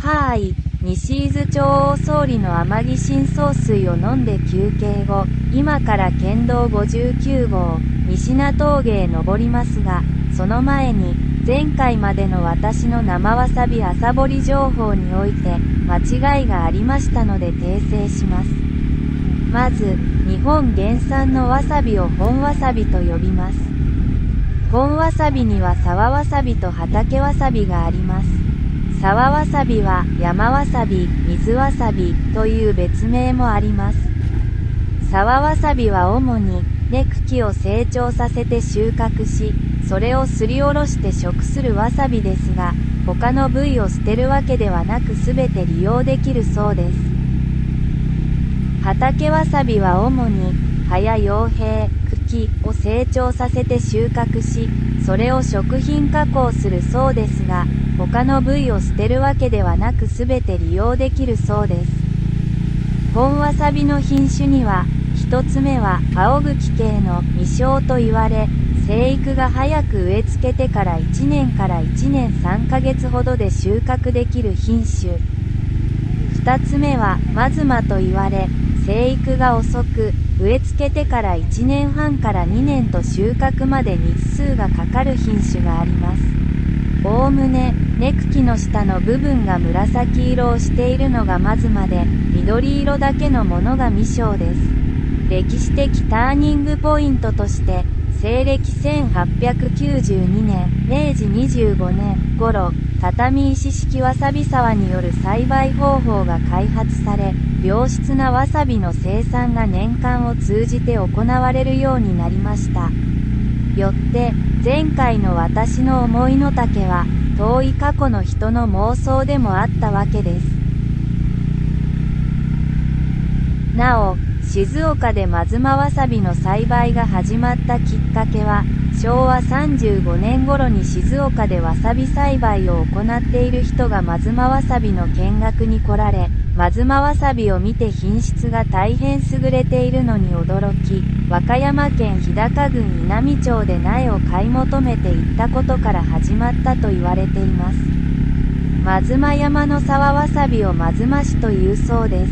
はーい。西伊豆町大総理の天城深層水を飲んで休憩後、今から県道59号、西名峠へ登りますが、その前に、前回までの私の生わさび朝掘り情報において、間違いがありましたので訂正します。まず、日本原産のわさびを本わさびと呼びます。本わさびには沢わさびと畑わさびがあります。沢わさびは山わさび、水わさびという別名もあります。沢わさびは主に根茎を成長させて収穫し、それをすりおろして食するわさびですが、他の部位を捨てるわけではなく全て利用できるそうです。畑わさびは主に葉や葉柄、茎を成長させて収穫し、それを食品加工するそうですが、他の部位を捨てるわけではなく全て利用できるそうです。本わさびの品種には、一つ目は青茎系の未生と言われ、生育が早く植え付けてから1年から1年3ヶ月ほどで収穫できる品種。二つ目はマズマと言われ、生育が遅く、植え付けてから1年半から2年と収穫まで日数がかかる品種があります。おおむね、根茎の下の部分が紫色をしているのがマズマで、緑色だけのものが未生です。歴史的ターニングポイントとして、西暦1892年、明治25年頃、畳石式わさび沢による栽培方法が開発され、良質なわさびの生産が年間を通じて行われるようになりました。よって、前回の私の思いの丈は、遠い過去の人の妄想でもあったわけです。なお、静岡でまずまわさびの栽培が始まったきっかけは、昭和35年頃に静岡でわさび栽培を行っている人がまずまわさびの見学に来られ、まずまわさびを見て品質が大変優れているのに驚き、和歌山県日高郡稲美町で苗を買い求めていったことから始まったと言われています。まずま山の沢わさびをまずましというそうです。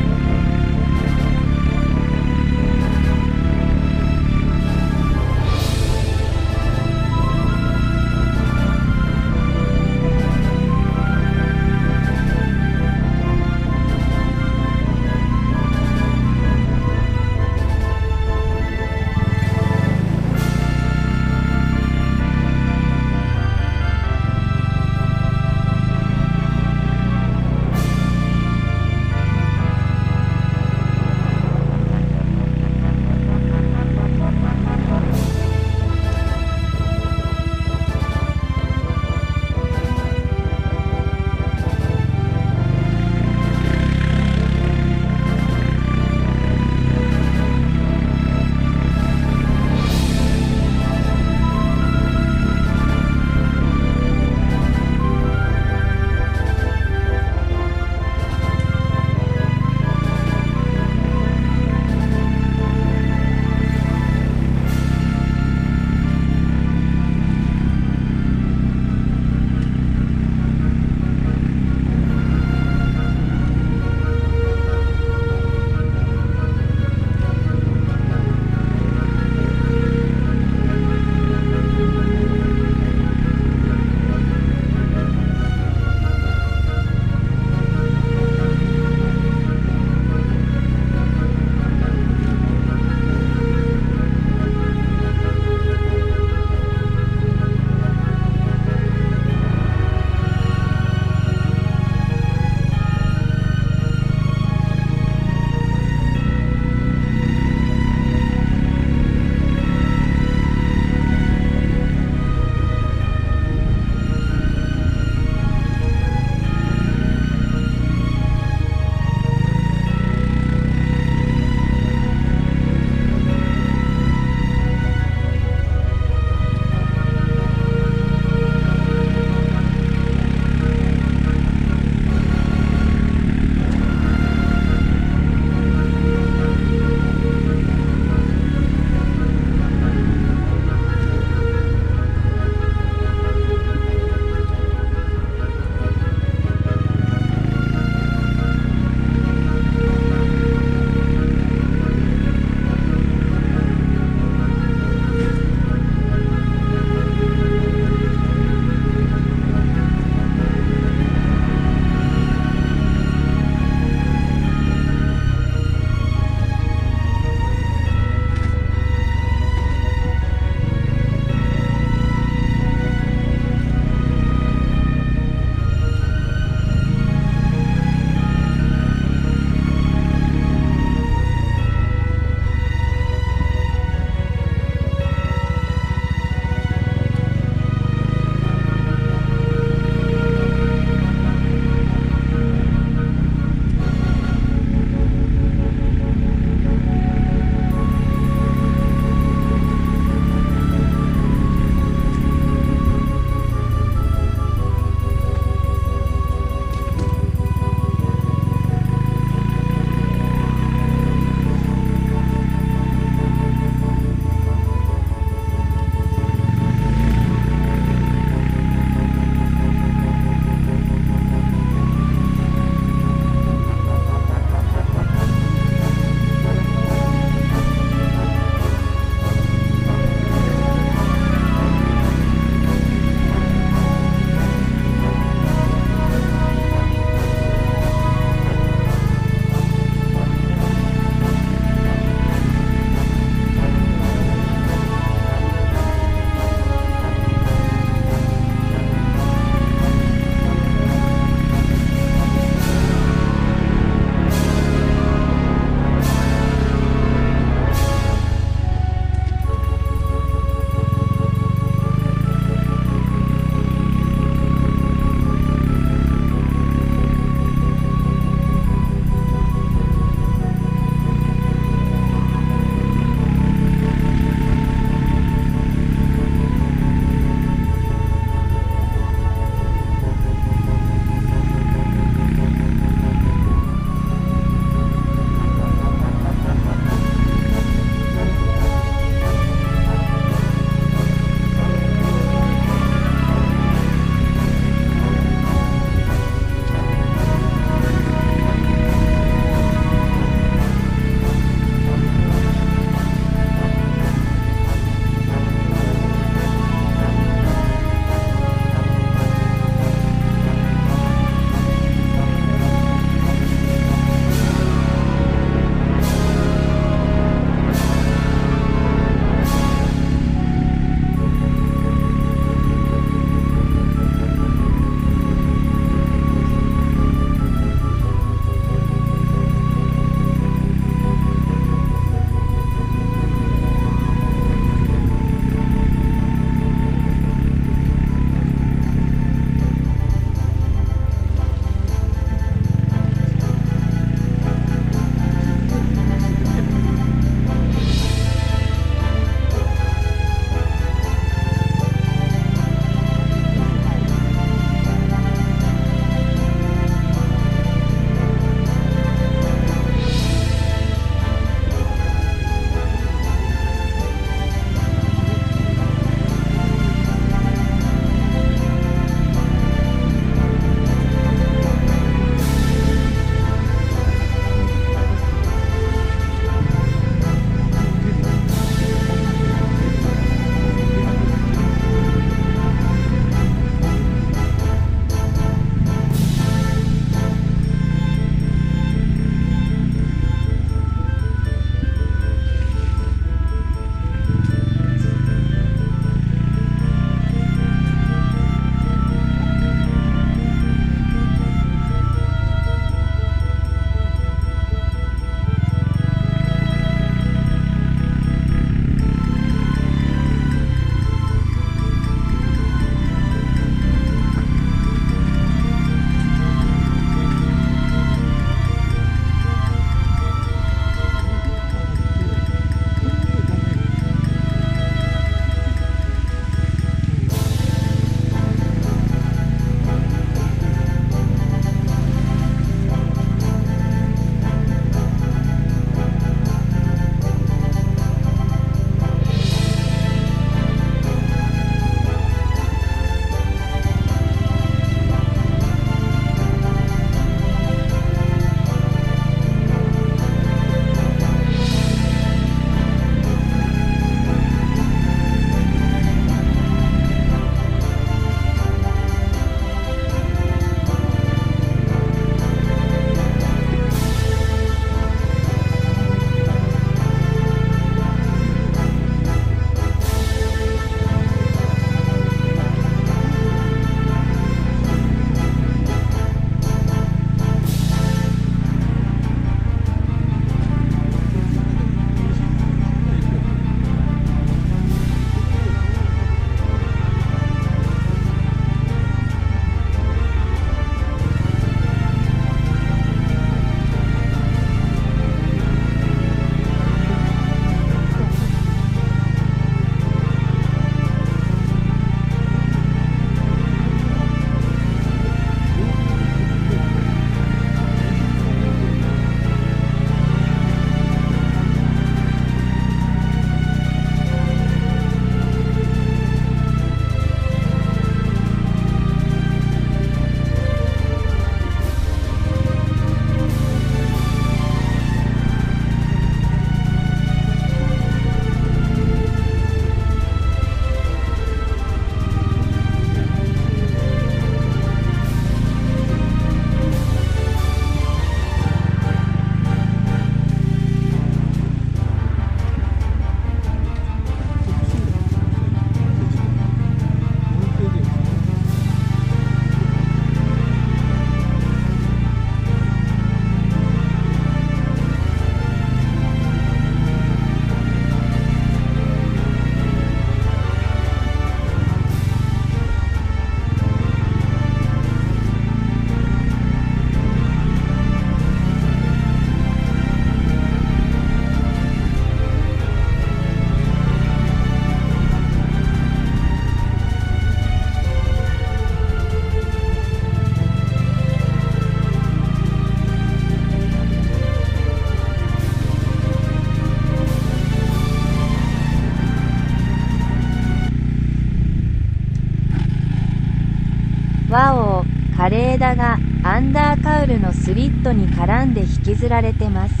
わお、枯れ枝がアンダーカウルのスリットに絡んで引きずられてます。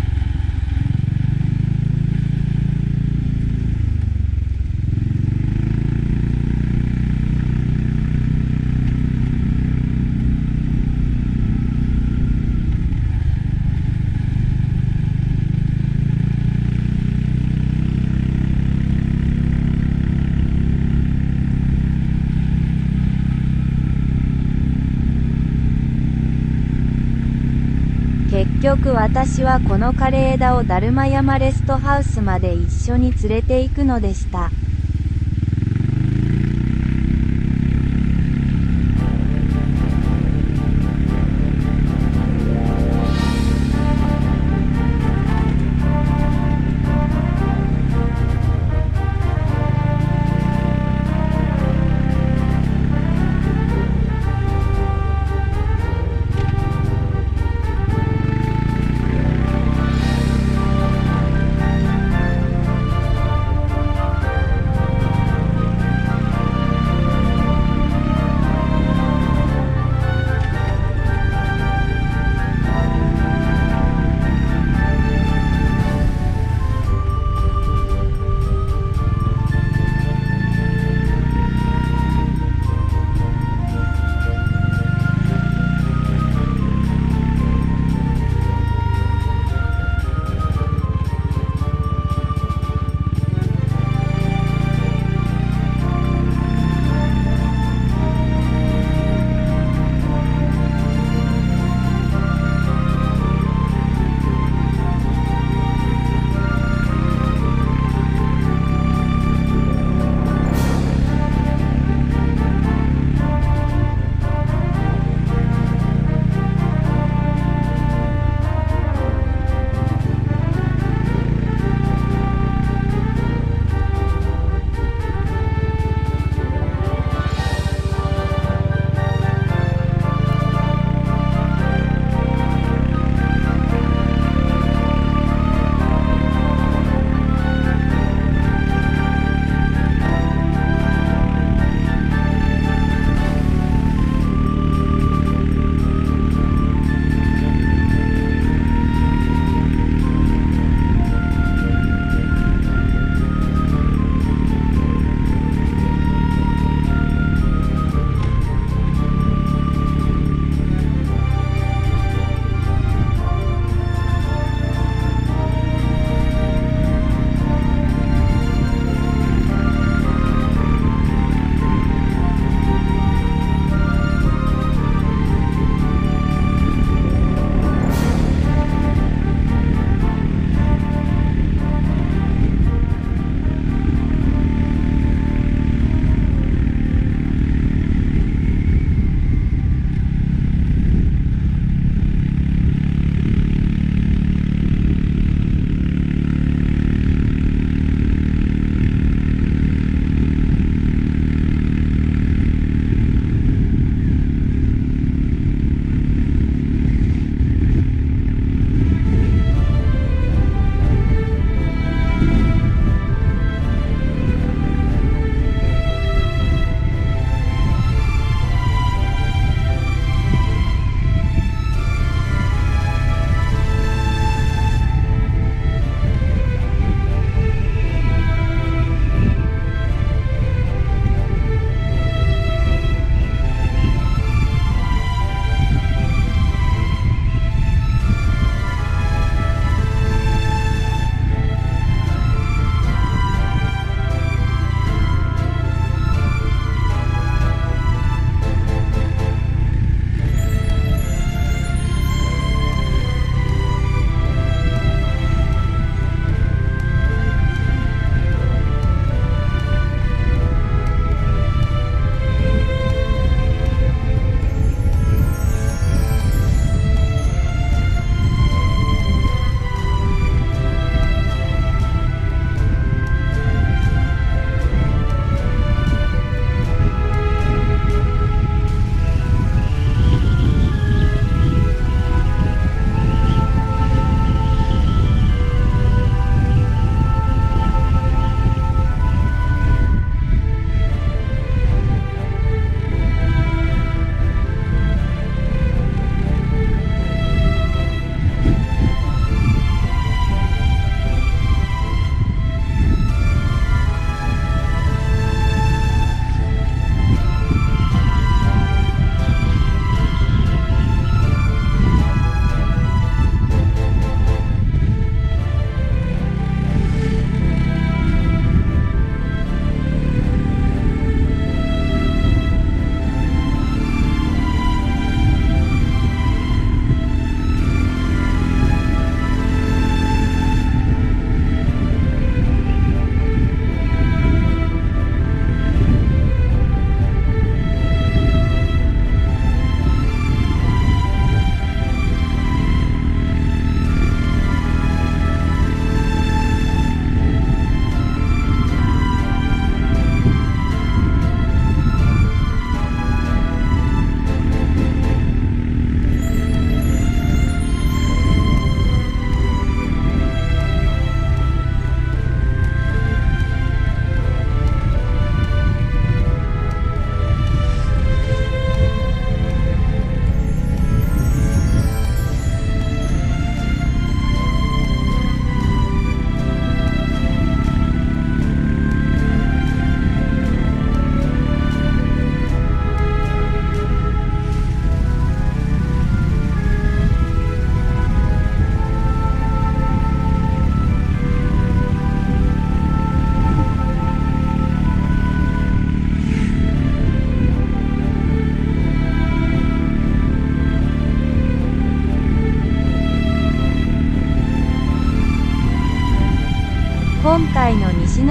結局私はこの枯れ枝をだるま山レストハウスまで一緒に連れて行くのでした。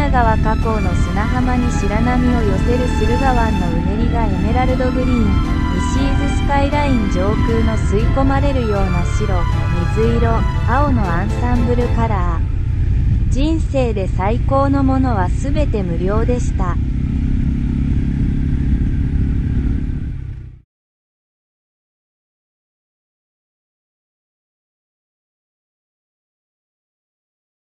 田川河口の砂浜に白波を寄せる駿河湾のうねりがエメラルドグリーン、西伊豆スカイライン上空の吸い込まれるような白、水色、青のアンサンブルカラー。人生で最高のものはすべて無料でした。